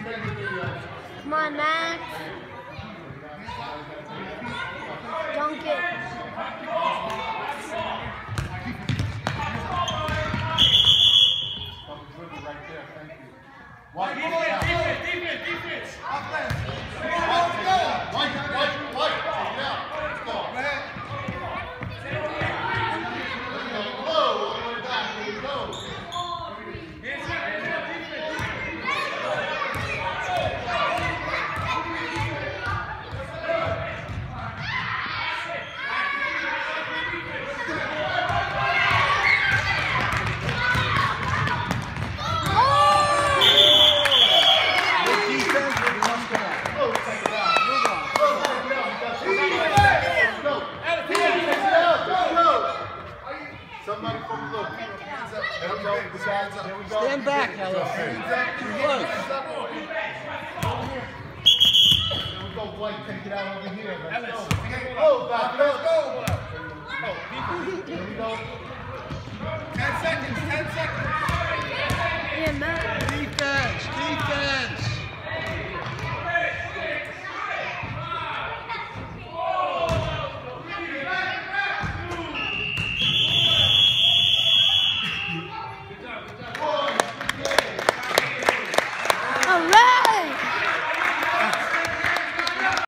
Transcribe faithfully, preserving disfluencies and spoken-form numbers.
Come on, Max. Dunk it. White, defense, defense, defense, defense. Offense. White, white, white, white. Yeah, let's go. Go ahead. Let's go. Low, all the way back. Here we go. Hands up, hands up, defense. Somebody from the look. Hands up. There we go. There we go. Stand back, Ellis. Hands up. Too close. There we go. White, take it out over here. Let's Ellis. go. Oh, back. Let's go. There we go. Ten seconds. Ten seconds. Yeah, Max.